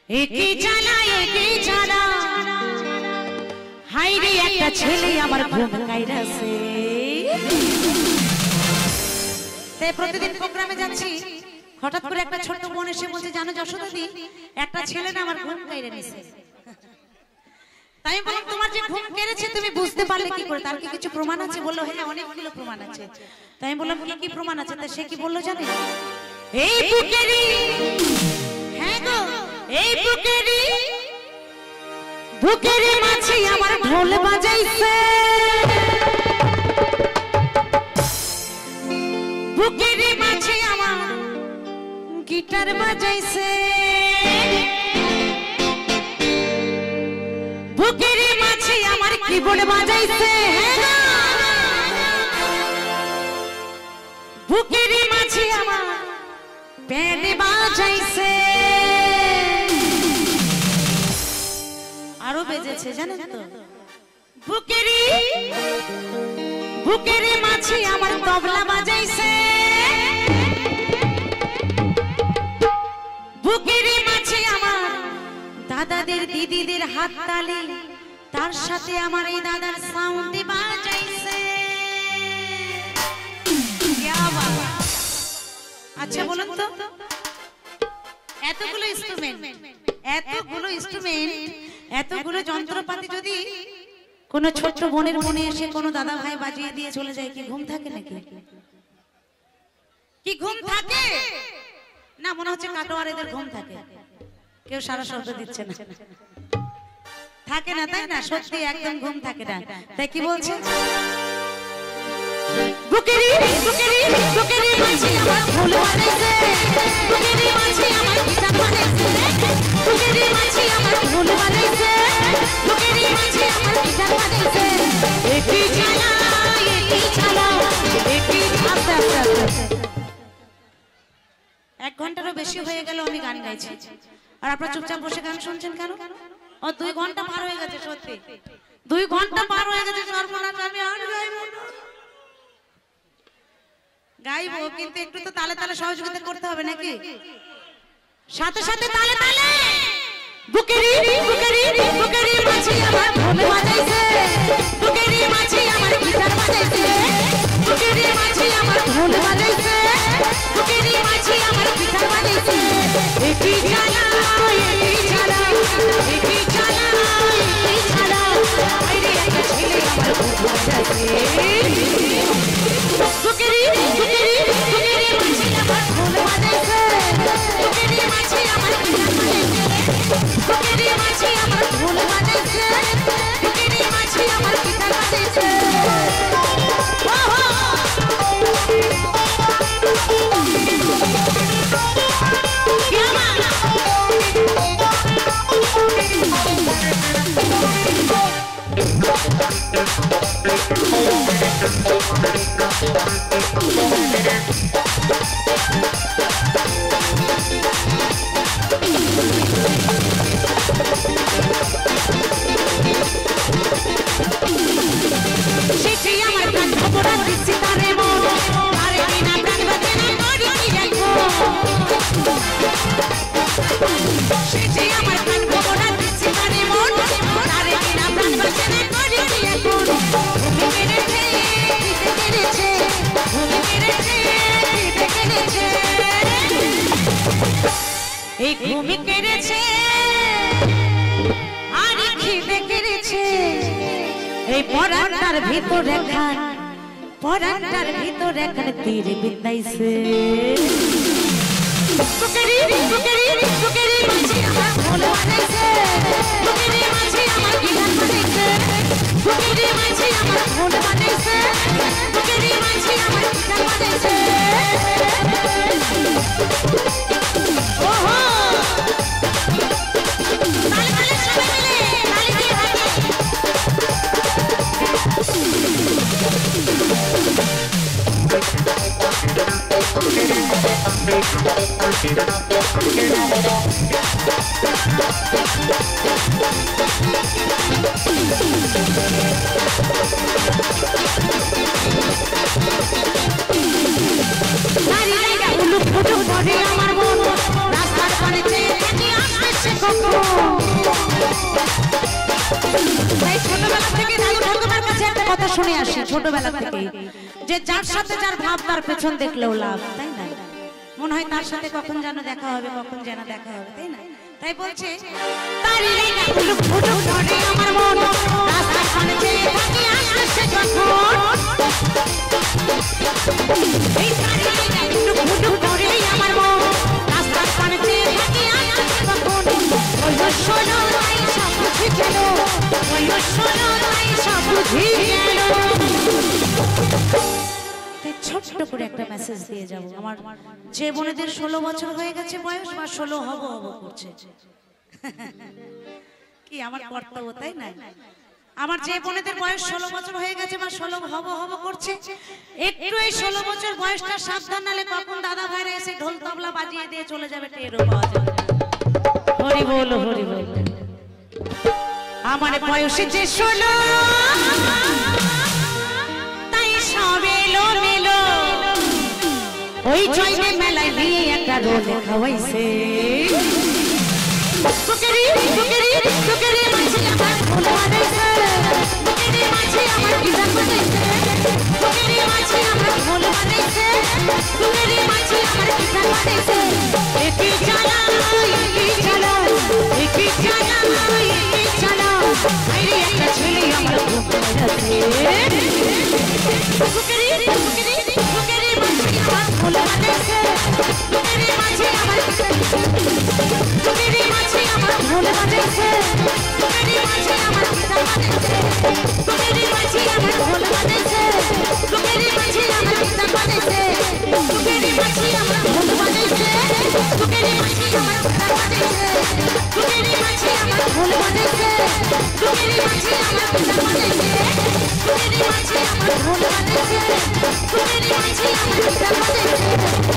একই জানা হাই রে একটা ছেলে আমার ঘুম কাইরাছে। তাই প্রতিদিন প্রোগ্রামে যাচ্ছি, হঠাৎ করে একটা ছোট্ট বোন এসে বলছে, জানো যশোদা দি, একটা ছেলে না আমার ঘুম কাইরে নিছে। তাই বললাম তোমার যে ঘুম কেড়েছে তুমি বুঝতে পারলে কি করে, তার কি কিছু প্রমাণ আছে? বললো হ্যাঁ অনেকগুলো প্রমাণ আছে। তাই বললাম কি কি প্রমাণ আছে? তা সে কি বললো জানে, এই বুকেরি, হ্যাঁ গো এই বুকেরি, বুকেরি মাঝে আমার ঢোল বাজাইছে, বুকেরি মাঝে আমার গিটার বাজাইছে, বুকেরি মাঝে আমার কিবোর্ড বাজাইছে, বুকেরি মাঝে আমার ব্যান্ড বাজাইছে, আরো বেজেছে জানেন তো। বুকেরি বুকেরি মাঝে আমার তবলা বাজাইছে, বুকেরি মাঝে আমার দাদাদের দিদিদের হাত তালি, তার সাথে আমার এই দাদার সাউন্ড বাজাইছে। আচ্ছা বলুন তো, এতগুলো ইনস্ট্রুমেন্ট, এতগুলো যন্ত্রপাতি যদি কোনো ছোট্ট বোনের মনে এসে কোনো দাদা ভাই বাজিয়ে দিয়ে চলে যায়, কি ঘুম থাকে নাকি? কি ঘুম থাকে না? মনে হচ্ছে কাটোয়ার এদের ঘুম থাকে, কেউ সারা শব্দ দিচ্ছে না, থাকে না তাই না? সত্যি একদম ঘুম থাকে না। তাই কি বলছে, বুকেরি বুকেরি বুকেরি মাঝে আমার ঢোল বাজাইছে, বুকেরি মাঝে আমার গিটার বাজাইছে, বুকেরি মাঝে আমার ঢোল বাজাইছে, বুকেরি মাঝে আমার গিটার বাজাইছে। একই জানা একই আস্তে আস্তে আস্তে 1 ঘন্টারও বেশি হয়ে গেল আমি গান গাইছি, আর আপনারা চুপচাপ বসে গান শুনছেন কেন? ও 2 ঘন্টা পার হয়ে গেছে, সত্যি 2 ঘন্টা পার হয়ে গেছে। সর্বনাশ, আমি আর গাইবো না। গাইবো কিন্তু একটু তো তালে তালে সহযোগিতা করতে হবে নাকি? সাথে সাথে তালে তালে। বুকেরি বুকেরি বুকেরি মাঝে আমার ঢোল বাজাইছে, বুকেরি মাঝে আমার গিটার বাজাইছে, বুকেরি মাঝে আমার ঢোল বাজাইছে, বুকেরি মাঝে আমার গিটার বাজাইছে। একই জানা একই জানা একই জানা একই জানা, আরে একটা ছেলে আমার ঘুম বাজাইছে। বুকেরি বুকেরি বুকেরি মাঝে আমার ঢোল বাজাইছে, বুকেরি মাঝে আমার গিটার বাজাইছে, বুকেরি মাঝে আমার ঢোল বাজাইছে, বুকেরি মাঝে আমার গিটার বাজাইছে। এই ঘুম কেড়েছে আর খিদে কেড়েছে, এই পরাটার ভিতর একখান, পরাটার ভিতর একখান তীর বিন্দাইছে। বুকেরি বুকেরি বুকেরি মাঝে আমার ঢোল বাজাইছে, বুকেরি মাঝে আমার গিটার বাজাইছে, বুকেরি মাঝে আমার ঢোল বাজাইছে, বুকেরি মাঝে আমার গিটার বাজাইছে। ওহো তালে তালে সবাই মিলে তালে দিয়ে হাতে। নারী জায়গা উলুক ফুটুক ধরে আমার মন, রাস্তার পানে চেয়ে আসবে সে কখন। ছোটবেলা থেকে যে যার সাথে যার ভাব তার পেছন দেখলেও লাভ, তাই না? মনে হয় তার সাথে কখন যেন দেখা হবে, কখন যেন দেখা হবে, তাই না? তাই বলছে তারি ফুটুক ফুটুক করে আমার মন রাস্তার পানে চেয়ে থাকি আকাশে যখন এই তারি ফুটুক ফুটুক করে আমার মন রাস্তার পানে চেয়ে থাকি আকাশে যখন ওই শোনো তাই সব বুঝি গেল, ওই শোনো তাই সব বুঝি গেল। ছোট্ট করে একটা মেসেজ দিয়ে যাব আমার যে বোনেদের 16 বছর হয়ে গেছে বয়স বা 16 হব করছে, কি আমার কর্তব্য, তাই না? আমার যে বোনেদের বয়স 16 বছর হয়ে গেছে বা 16 হব করছে, একটু এই 16 বছর বয়সটা সাবধান, নালে কখন দাদা ভাইরা এসে ঢোল তবলা বাজিয়ে দিয়ে চলে যাবে টেরও পাওয়া যাবে। হরি বল হরি বল। আমার বয়স যে 16 তাই সব এলো মেলো, ওই জয়নে মেলায় নিয়ে একটা রোল খাওয়াইছে। বুকেরি বুকেরি বুকেরি মাঝি আমার ভোলা বানাইছে, বুকেরি মাঝি আমার কিজান বানাইছে, বুকেরি মাঝি আমার ভোলা বানাইছে, বুকেরি মাঝি আমার কিজান বানাইছে। একই জানা একই জানা একই জানা একই জানা, আইরে একটা ছেলে আমার ঘুমাচ্ছে। বুকেরি বুকেরি বুকেরি মাঝি আমার ভোলা বানাইছে, বুকেরি মাঝি আমার বুকেরি মাঝি আমার ভোলা বানাইছে, বুকেরি মাঝি আমার কিজান বানাইছে, বুকেরি মাঝি আমার ভোলা বানাইছে, বুকেরি মাঝি আমার কিজান বানাইছে, বুকেরি মাঝি আমার ভোলা বানাইছে, বুকেরি মাঝি আমার কিজান বানাইছে, বুকেরি মাঝি আমার ভোলা বানাইছে, বুকেরি মাঝি আমার কিজান বানাইছে, বুকেরি মাঝি আমার ভোলা বানাইছে, বুকেরি মাঝি আমার কিজান বানাইছে।